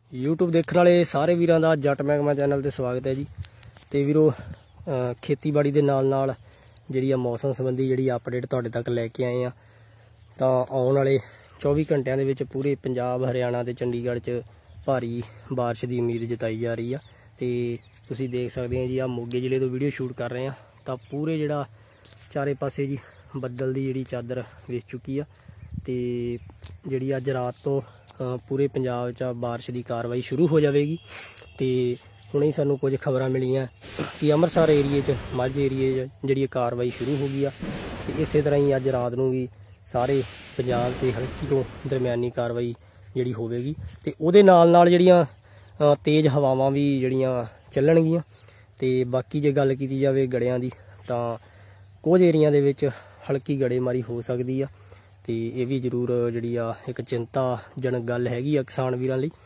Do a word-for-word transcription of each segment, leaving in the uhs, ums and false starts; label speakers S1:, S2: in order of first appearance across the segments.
S1: YouTube देखने वाले सारे वीरां दा जट महकमा चैनल ते स्वागत है जी। तो वीरो खेतीबाड़ी के नाल नाल जिहड़ी मौसम संबंधी जिहड़ी अपडेट तुहाडे तक लैके आए हैं। तो आने वाले चौबी घंटिया दे विच पूरे पंजाब हरियाणा ते चंडीगढ़ च भारी बारिश की उम्मीद जताई जा रही है। तो तुसीं देख सकते हैं जी, आ मोगे जिले तो वीडियो शूट कर रहे हैं। तो पूरे जिहड़ा चारे पासे जी बदल की जिहड़ी चादर विछ चुकी है। तो जिहड़ी अज रात तो पूरे पंजाब च बारिश की कार्रवाई शुरू हो जाएगी। तो हुणे सानू कुछ खबर मिलियां कि अमृतसर एरिए च माझे एरिए जी कार्रवाई शुरू हो गई है। तो इस तरह ही अज रात को भी सारे पंजाब से हल्की तो दरम्यानी कार्रवाई जी होगी। तो उहदे नाल नाल जिहड़ियां तेज़ हवावां भी जिहड़ियां चलणगियां। तो बाकी जे गल की जाए गड़ियां की, तो कुछ एरिया दे विच हल्की गड़ेमारी हो सकती है। तो यह भी जरूर जी एक चिंताजनक गल हैगी आ किसान वीरां लई।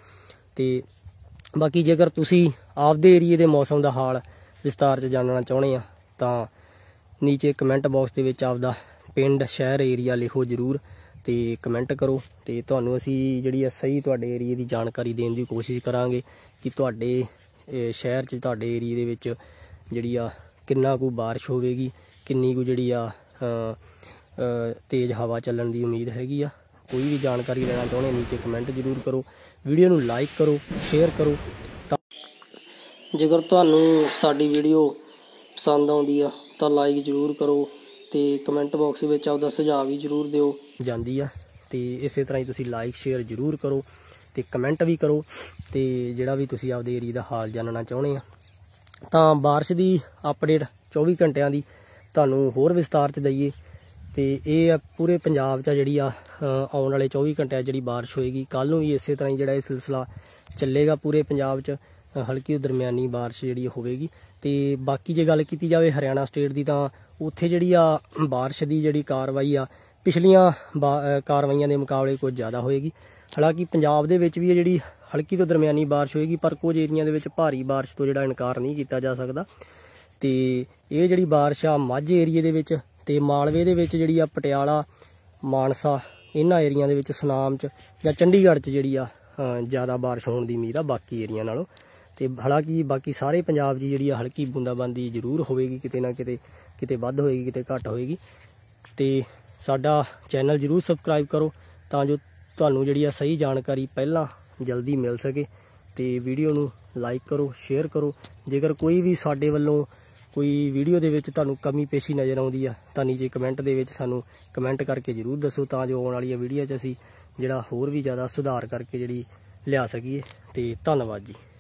S1: तो बाकी जेकर तुसी आपदे एरिए के मौसम का हाल विस्तार च जानना चाहुंदे आ, तो नीचे कमेंट बॉक्स के विच आपदा पिंड शहर एरिया लिखो जरूर। तो कमेंट करो, तो तुहानूं असीं जिहड़ी सही तुहाडे एरिए की जानकारी देने की कोशिश करांगे कि तुहाडे शहर च तुहाडे एरिए दे विच जिहड़ी आ किन्ना कु बारिश होवेगी, किन्नी कु जिहड़ी आ तेज़ हवा चलन की उम्मीद हैगी आ। कोई भी जानकारी लेना चाहुंदे नीचे कमेंट जरूर करो, वीडियो नूं लाइक करो, शेयर करो। जेकर तुहानूं साडी वीडियो पसंद आउंदी आ तो लाइक जरूर करो, तो कमेंट बॉक्स में आपदा सुझाव भी जरूर दिओ जांदी आ। तो इस तरह ही तुसीं लाइक शेयर जरूर करो, तो कमेंट भी करो। तो जिहड़ा भी तुसीं आपदे एरिए का हाल जानना चाहुंदे आ, तो बारिश की अपडेट चौबी घंटिया की तुहानूं होर विस्तार च दईए। तो ये पूरे पंजाब च जिहड़ी आ आने वाले चौबी घंटे जी बारिश होएगी। कल नूं भी इस तरह ही जिहड़ा सिलसिला चलेगा पूरे पंजाब च हल्की दरम्यानी बारिश जिहड़ी होवेगी। तो बाकी जे गल की जाए हरियाणा स्टेट की, तो उत्थे जिहड़ी आ बारिश की जिहड़ी कार्रवाई आ पिछलियां कार्रवाइयां के मुकाबले कुछ ज़्यादा होएगी। हालांकि पंजाब दे विच भी जिहड़ी हल्की तो दरम्यानी बारिश होएगी, पर कुछ एरिया दे विच भारी बारिश तो जिहड़ा इनकार नहीं किया जा सकता। तो ये जिहड़ी बारिश आ माझे एरिए दे विच ते मालवे दे विच जिहड़ी आ पटियाला मानसा इन्हां एरिया दे विच सुनाम च जां चंडीगढ़ च जिहड़ी आ ज़्यादा बारिश होने की उम्मीद आ बाकी एरिया नालों। तो हालांकि बाकी सारे पंजाब की जिहड़ी हल्की बूंदाबांदी जरूर होएगी, किते ना किते किते वध होएगी किते घट होएगी। तो साडा चैनल जरूर सबसक्राइब करो, तां जो तुहानूं जिहड़ी आ सही जानकारी पहलां जल्दी मिल सके। तो वीडियो नूं लाइक करो, शेयर करो। जेकर कोई भी साडे वल्लों कोई वीडियो दे विच तुहानूं कमी पेशी नज़र आउंदी आ, तां नीचे कमेंट दे विच सानूं कमेंट करके जरूर दसो, तां जो आउण वाली वीडियो च असीं जिहड़ा होर भी ज़्यादा सुधार करके जिहड़ी लिया सकीए। तो धन्नवाद जी।